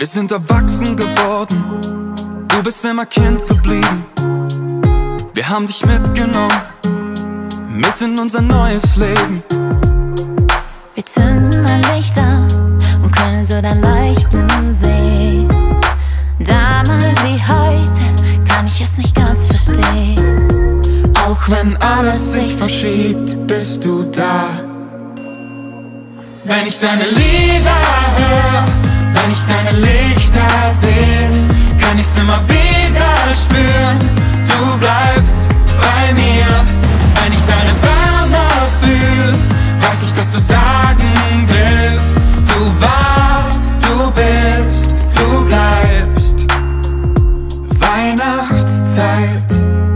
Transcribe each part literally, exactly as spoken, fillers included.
Wir sind erwachsen geworden, du bist immer Kind geblieben. Wir haben dich mitgenommen, mit in unser neues Leben. Wir zünden ein Licht an und können so dein Leuchten sehen. Damals wie heute kann ich es nicht ganz verstehen. Auch wenn alles sich verschiebt, bist du da. Wenn ich deine Lieder höre, wenn ich deine Lichter sehe, kann ich's immer wieder spüren. Du bleibst bei mir. Wenn ich deine Wärme fühl, weiß ich, dass du sagen willst. Du warst, du bist, du bleibst. Weihnachtszeit.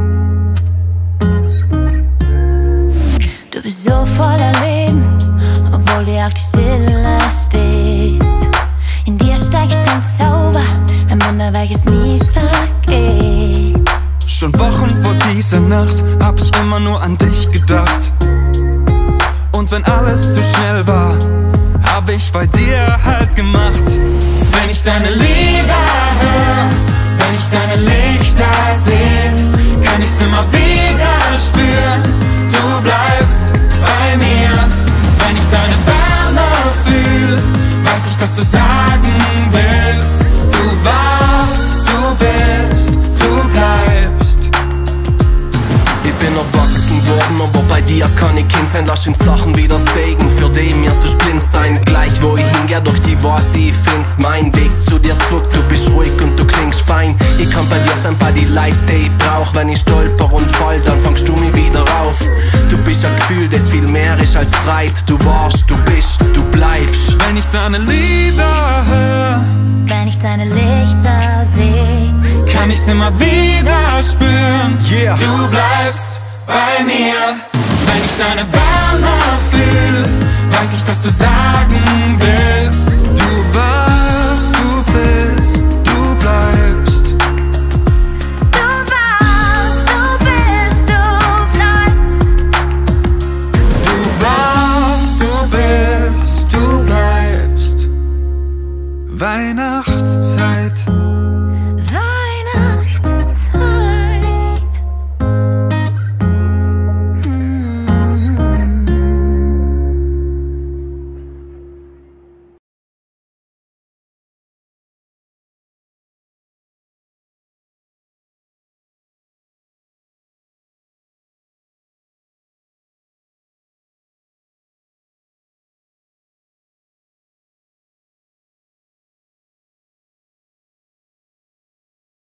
Du bist so voller Leben, obwohl dir auch die Stille steht. In dir steckt ein Zauber, ein Wunder, welches nie vergeht. Schon Wochen vor dieser Nacht hab ich immer nur an dich gedacht. Und wenn alles zu schnell war, hab ich bei dir Halt gemacht. Wenn ich deine Lieder höre, wenn ich deine Lichter sehe, kann ich's immer wieder spüren. Du bleibst bei mir. Wenn ich deine Wärme fühl, weiß ich, dass du sagen willst. Du warst, du bist, du bleibst. Ich bin erwachsen worden, aber bei dir kann ich Kind sein. Lass uns Sachen wieder Segen, für die mir so blind sein. Gleich wo ich hingehe, durch die weiß ich find meinen Weg zu dir zurück. Du bist ruhig und du klingst fein. Ich kann bei dir sein, bei die Leute, die ich brauch. Wenn ich stolper und fall, dann fangst du mich wieder auf. Du bist ein Gefühl, das viel mehr ist als Freit. Du warst, du bist, du bleibst. Wenn ich deine Lieder höre, wenn ich deine Lichter sehe, kann ich's immer wieder spüren. Yeah. Du bleibst bei mir. Wenn ich deine Wärme fühl, weiß ich, dass du sagen willst.